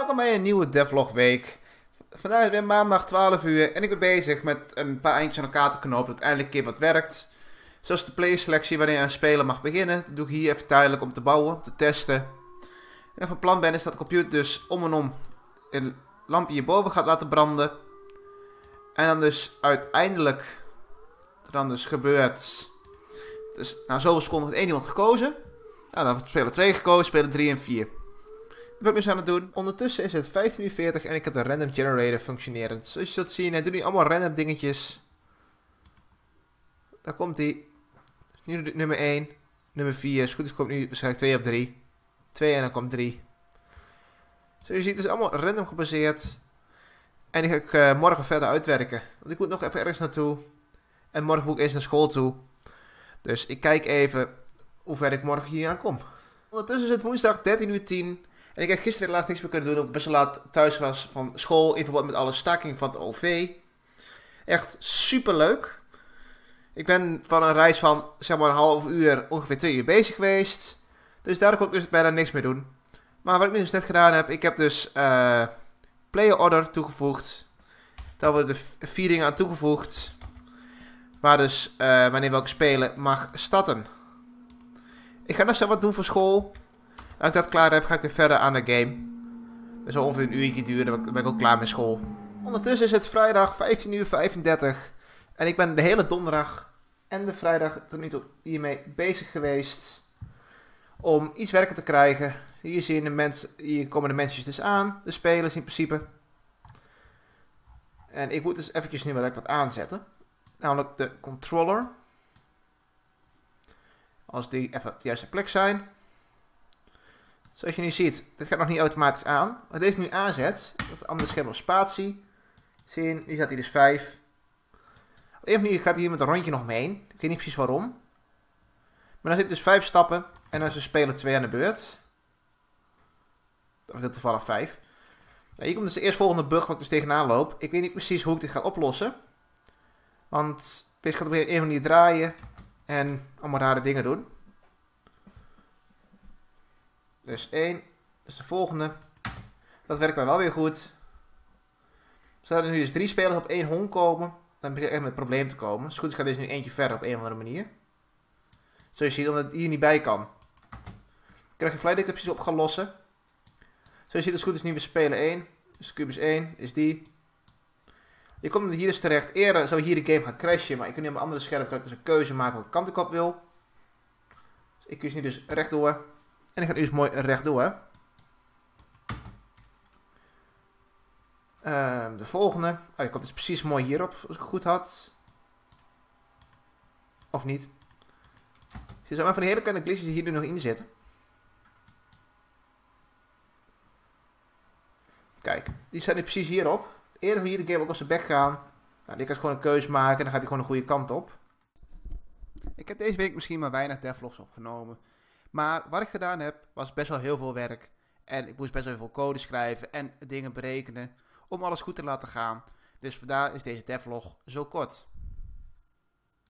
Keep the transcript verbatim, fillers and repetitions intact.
welkom bij een nieuwe devlog week. Vandaag is weer maandag twaalf uur en ik ben bezig met een paar eindjes aan elkaar te knopen dat eindelijk een keer wat werkt. Zoals de playerselectie wanneer je een speler mag beginnen. Dat doe ik hier even tijdelijk om te bouwen, te testen. En van plan ben is dat de computer dus om en om een lampje hierboven gaat laten branden. En dan dus uiteindelijk, wat dan dus gebeurt, dus na zoveel seconden heeft één iemand gekozen. Nou, dan heeft speler twee gekozen, speler drie en vier. Dat ben ik dus aan het doen. Ondertussen is het vijftien uur veertig en ik heb de random generator functionerend. Zoals je zult zien, hij doet nu allemaal random dingetjes. Daar komt hij. Nu nummer één, nummer vier. Is goed, dus komt nu waarschijnlijk twee of drie. twee en dan komt drie. Zoals je ziet, het is allemaal random gebaseerd. En die ga ik uh, morgen verder uitwerken. Want ik moet nog even ergens naartoe. En morgen moet ik eerst naar school toe. Dus ik kijk even hoe ver ik morgen hier aan kom. Ondertussen is het woensdag dertien uur tien. En ik heb gisteren helaas niks meer kunnen doen, omdat ik best wel laat thuis was van school in verband met alle staking van het O V. Echt super leuk. Ik ben van een reis van zeg maar een half uur ongeveer twee uur bezig geweest. Dus daar kon ik dus bijna niks meer doen. Maar wat ik nu dus net gedaan heb, ik heb dus uh, player order toegevoegd. Daar worden er vier dingen aan toegevoegd. Waar dus uh, wanneer welke speler mag starten. Ik ga nog zo wat doen voor school. Als ik dat klaar heb, ga ik weer verder aan de game. Dat zal ongeveer een uurtje duren, dan ben ik ook klaar met school. Ondertussen is het vrijdag vijftien uur vijfendertig. En ik ben de hele donderdag en de vrijdag tot nu toe hiermee bezig geweest. Om iets werken te krijgen. Hier, zie je de mensen, hier komen de mensen dus aan, de spelers in principe. En ik moet dus eventjes nu wel wat aanzetten. Namelijk de controller. Als die even op de juiste plek zijn. Zoals je nu ziet, dit gaat nog niet automatisch aan. Als deze nu aanzet, op het andere scherm op spatie. Zie je, nu staat hij dus vijf. Op een manier gaat hij hier met een rondje nog mee heen. Ik weet niet precies waarom. Maar dan zit dus vijf stappen. En dan is de speler twee aan de beurt. Dat is toevallig vijf. Nou, hier komt dus de eerstvolgende bug waar ik dus tegenaan loop. Ik weet niet precies hoe ik dit ga oplossen. Want deze gaat op een manier draaien. En allemaal rare dingen doen. Dus één. Dus de volgende. Dat werkt dan wel weer goed. Zouden er nu dus drie spelers op één hong komen. Dan begint echt met het probleem te komen. Dus goed, ik ga deze nu eentje verder op een of andere manier. Zoals je ziet, omdat het hier niet bij kan. Krijg je flight precies op gaan lossen. Zoals je ziet, is goed, is nu weer speler één. Dus kubus één is die. Je komt hier dus terecht. Eerder zou hier de game gaan crashen. Maar ik kan nu op een andere scherm kan ik dus een keuze maken welke kant ik op wil. Dus ik kies nu dus rechtdoor. En ik ga nu dus mooi rechtdoor. Uh, de volgende. Oh, die komt dus precies mooi hierop, als ik het goed had. Of niet. Er zijn maar van die hele kleine glitches die hier nu nog in zitten. Kijk, die staan nu precies hierop. Eerder zou hier de game ook op zijn bek gaan. Nou, die kan gewoon een keuze maken en dan gaat hij gewoon een goede kant op. Ik heb deze week misschien maar weinig devlogs opgenomen. Maar wat ik gedaan heb, was best wel heel veel werk. En ik moest best wel veel code schrijven en dingen berekenen om alles goed te laten gaan. Dus vandaar is deze devlog zo kort.